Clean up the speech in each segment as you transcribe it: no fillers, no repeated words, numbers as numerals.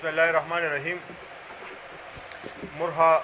बिस्मिल्लाहिर्रहमानिर्रहीम। मुरहा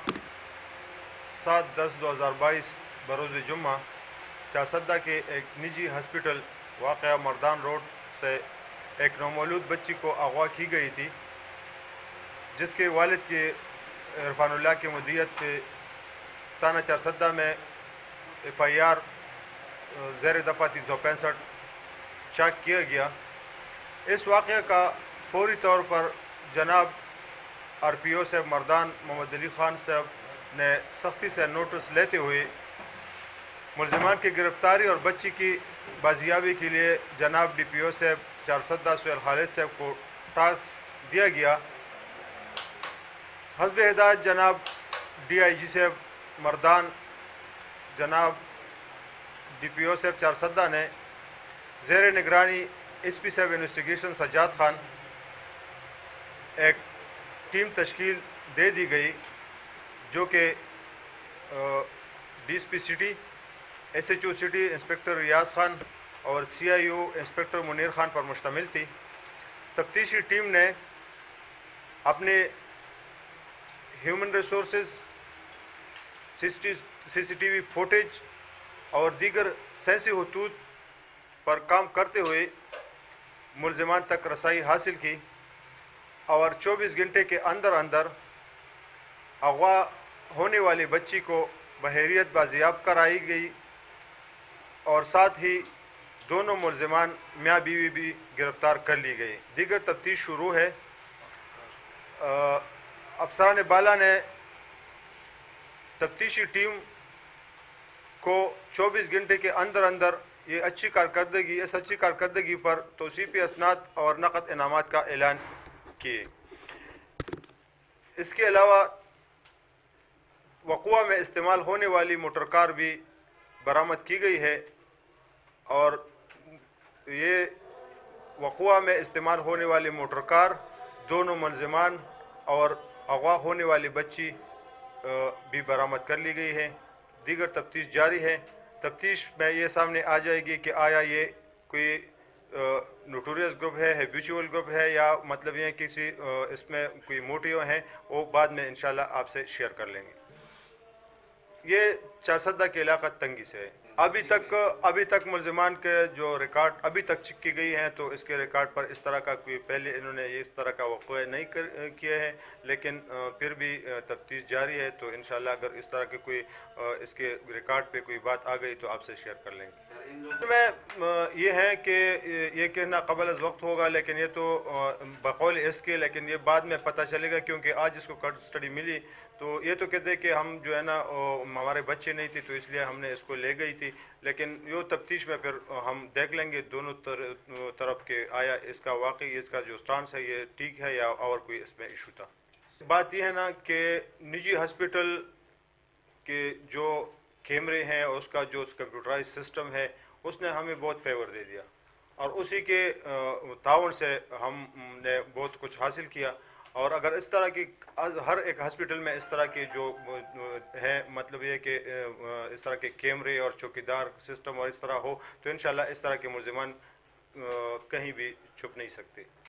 7/10/2022 बरोज़ जुम्मा चासद्दा के एक निजी हॉस्पिटल वाक़या मर्दान रोड से एक नौमौलूद बच्ची को अगवा की गई थी, जिसके वालिद के इरफानुल्लाह की मुद्दियत पे थाना चासद्दा में FIR ज़ेर दफ़ा 365 चाक किया गया। इस वाक़े का फौरी तौर पर जनाब RPO साहब मर्दान मोहम्मद अली ख़ान साहब ने सख्ती से नोटिस लेते हुए मुलज़िमान की गिरफ़्तारी और बच्ची की बाजियाबी के लिए जनाब DPO साहब चारसद्दा सुहेल खालिद साहब को टास्क दिया गया। हस्ब हिदायत जनाब DIG साहब मर्दान जनाब DPO साहब चारसद्दा ने ज़ेर निगरानी SP साहब इन्वेस्टिगेशन सज्जाद खान एक टीम तश्कील दे दी गई, जो कि DSP city, SHO city inspector Riaz Khan और CIO इंस्पेक्टर मुनीर खान पर मुश्तमिल थी। तफ्तीशी टीम ने अपने ह्यूमन रिसोर्सेज, CCTV फुटेज और दीगर सेंसी खतूत पर काम करते हुए मुलज़िमान तक रसाई हासिल की और 24 घंटे के अंदर अंदर अगवा होने वाली बच्ची को बहरियत बाजियाब कराई गई और साथ ही दोनों मुलज़िमान मियाँ बीवी भी गिरफ़्तार कर ली गई। दीगर तफ्तीश शुरू है। अफसरान बाला ने तफ्तीशी टीम को 24 घंटे के अंदर अंदर इस अच्छी कारकर्दगी पर तौसीफ़ी असनाद और नक़द इनामात का ऐलान किए। इसके अलावा वक़ुआ में इस्तेमाल होने वाली मोटर कार भी बरामद की गई है और ये वक़ुआ में इस्तेमाल होने वाली मोटर कार दोनों मुलज़िमान और अगवा होने वाली बच्ची भी बरामद कर ली गई है। दीगर तफ्तीश जारी है। तफ्तीश में ये सामने आ जाएगी कि आया ये कोई नोटोरियस ग्रुप है, हैबिचुअल ग्रुप है, या मतलब ये किसी इसमें कोई मोटिव है, वो बाद में इंशाल्लाह आपसे शेयर कर लेंगे। ये चारसद्दा के इलाका तंगी से है। अभी तक मुलज़िमान के जो रिकॉर्ड अभी तक चेक की गई हैं, तो इसके रिकॉर्ड पर इस तरह का कोई पहले इन्होंने इस तरह का वाक़या नहीं किया है, लेकिन फिर भी तफ्तीश जारी है। तो इंशाल्लाह अगर इस तरह के कोई इसके रिकॉर्ड पे कोई बात आ गई तो आपसे शेयर कर लेंगे। में ये है कि ये कहना कबल वक्त होगा, लेकिन ये तो बकौल इसके, लेकिन ये बाद में पता चलेगा, क्योंकि आज इसको कस्टडी मिली तो ये तो कहते कि हम जो है ना हमारे बच्चे नहीं थे तो इसलिए हमने इसको ले गई थी, लेकिन यो तफ्तीश में फिर हम देख लेंगे दोनों तरफ के आया इसका वाकई इसका जो स्टांस है ये ठीक है या और कोई इसमें इशू था। बात यह है ना कि निजी हॉस्पिटल के जो कैमरे हैं और उसका जो कंप्यूटराइज सिस्टम है उसने हमें बहुत फेवर दे दिया और उसी के ताउन से हमने बहुत कुछ हासिल किया। और अगर इस तरह की हर एक हॉस्पिटल में इस तरह के जो है मतलब ये कि इस तरह के कैमरे और चौकीदार सिस्टम और इस तरह हो तो इंशाल्लाह इस तरह के मुलज़िमान कहीं भी छुप नहीं सकते।